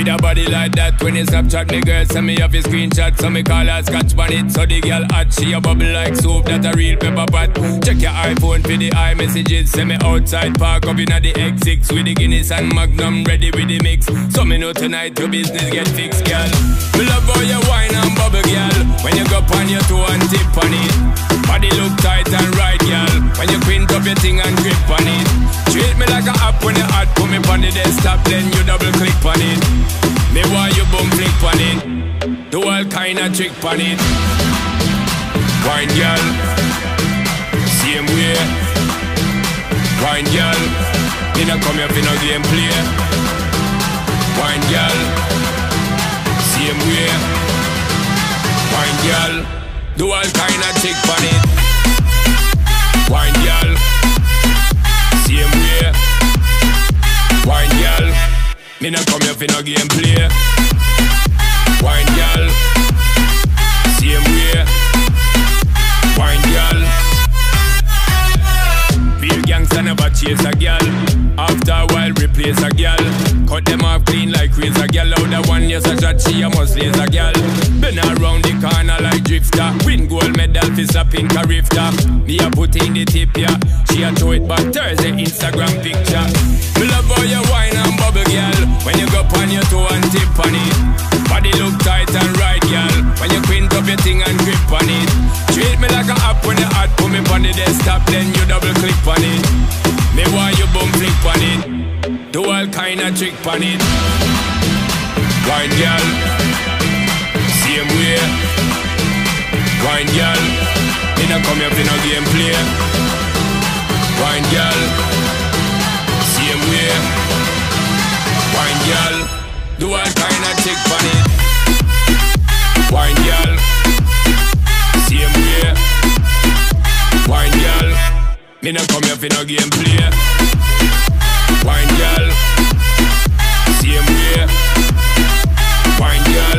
With a body like that, when you Snapchat me girl, send me off a screenshot. So me call her scotch bonnet, so the girl hot. She a bubble like soap, that a real pepper pot. Check your iPhone for the iMessages. Send me outside, park up inna the X6 with the Guinness and Magnum ready with the mix. So me know tonight your business get fixed, girl. Me love how you wine and bubble, girl. When you go on your toe and tip on it. Body look tight and right, girl. When you quint up your thing and grip on it. Treat me like a app when you hot. Put me on the desktop, then you double click on it. Me want you boom flick on it. Do all kind of trick on it. Wine, girl. Same way. Wine, girl. Me not come here for no game play. Wine, girl. Same way. Wine, girl. Do all kind of trick on it. Wine, girl. Same way. Wine, girl. Me not come here for no game play. Wine, girl. Same way. Wine, girl. Real gangsta never chase a girl. After a while replace a girl. Cut them off clean like razor girl. Out the one yes a shot, she a must lace a girl. Been around the corner like drifter. Win gold medal for slapping Carifta. Me a put in the tip ya. She a throw it back Thursday Instagram picture. Me love how you wine and bubble girl. When you go on your toe and tip on it. Body look tight and right girl. When you quint up your thing and grip on it. Treat me like a app when you hot. Put me on the desktop, then you double click on it. Me want you boom flick on it. Do all kind of trick on it. Wine girl. Same way. Wine girl. Me not come here for no game play. Wine girl. Same way. Wine girl. Do all kind of trick on it. Wine girl. Same way. Wine girl. Me not come here for no game play. Wine girl. Same way. Wine girl.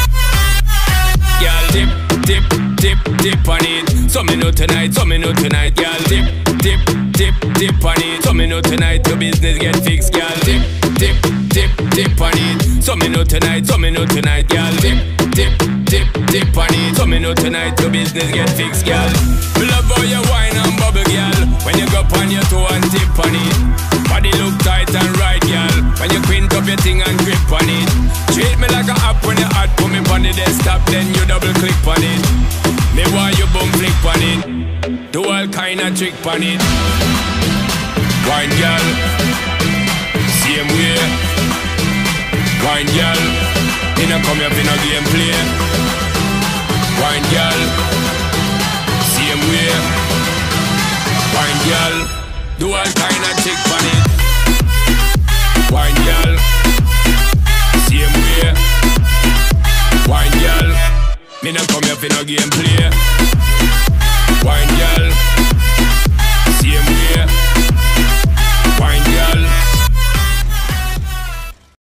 Girl dip, dip, dip, dip on it. So me know tonight, girl. Dip, dip, dip, dip on it. So me know tonight your business get fixed, girl. Dip, dip, dip, dip on it. So me know tonight, girl. Dip, dip, dip, dip on it. So me know tonight your business get fixed, girl. Me love how you wine and bubble, girl. When you go on your toe and tip on it. Body look tight and right, girl. When you quint up your thing and grip on it. Treat me like a app when you hot. Put me on the desktop, then you double click on it. Me want you boom flick on it. Do all kind of trick on it. Wine girl. Same way. Wine girl. Me not come here for no game play. Wine girl. Same way. Wine girl. Do all kind of trick on it. Wine girl. Same way. Wine girl. Me not come here for no game play. Wine girl.